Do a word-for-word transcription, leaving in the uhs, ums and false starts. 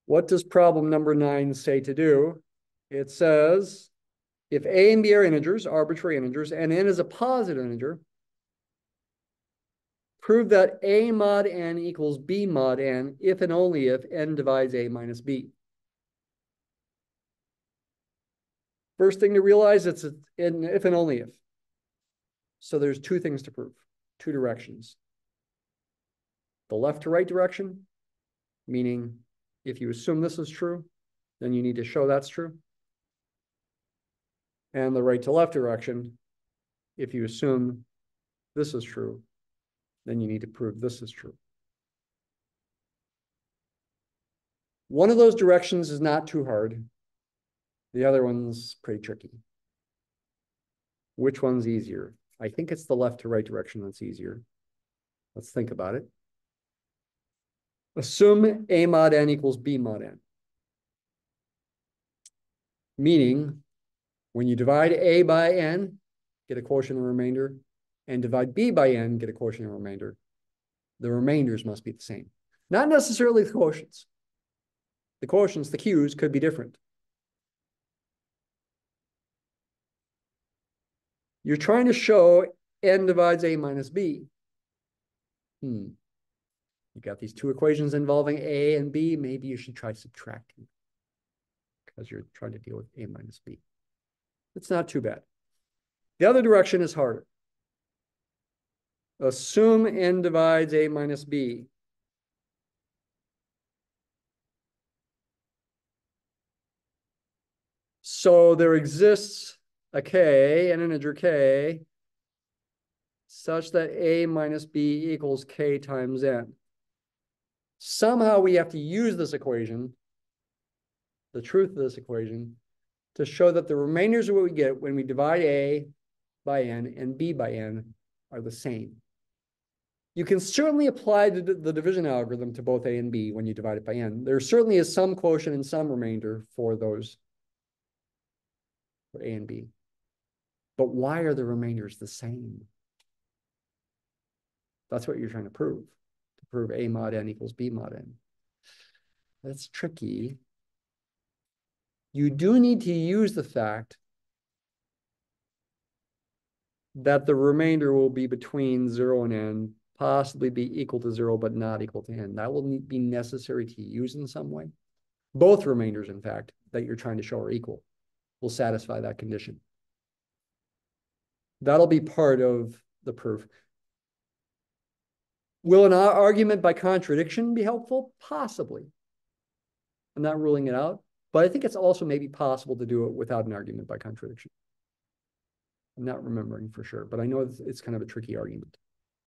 What does problem number nine say to do? It says, if a and b are integers, arbitrary integers, and n is a positive integer, prove that a mod n equals b mod n if and only if n divides a minus b. First thing to realize, it's an if and only if. So there's two things to prove, two directions. The left to right direction, meaning if you assume this is true, then you need to show that's true. And the right to left direction, if you assume this is true, then you need to prove this is true. One of those directions is not too hard. The other one's pretty tricky. Which one's easier? I think it's the left to right direction that's easier. Let's think about it. Assume a mod n equals b mod n. Meaning, when you divide a by n, get a quotient and remainder, and divide b by n, get a quotient and remainder, the remainders must be the same. Not necessarily the quotients. The quotients, the q's, could be different. You're trying to show n divides a minus b. Hmm. You got these two equations involving a and b. Maybe you should try subtracting because you're trying to deal with a minus b. It's not too bad. The other direction is harder. Assume n divides a minus b. So there exists a k, an integer k, such that a minus b equals k times n. Somehow we have to use this equation, the truth of this equation, to show that the remainders of what we get when we divide a by n and b by n are the same. You can certainly apply the, the division algorithm to both a and b when you divide it by n. There certainly is some quotient and some remainder for those, for a and b. But why are the remainders the same? That's what you're trying to prove. To prove a mod n equals b mod n. That's tricky. You do need to use the fact that the remainder will be between zero and n, possibly be equal to zero, but not equal to n. That will be necessary to use in some way. Both remainders, in fact, that you're trying to show are equal will satisfy that condition. That'll be part of the proof. Will an argument by contradiction be helpful? Possibly. I'm not ruling it out, but I think it's also maybe possible to do it without an argument by contradiction. I'm not remembering for sure, but I know it's, it's kind of a tricky argument.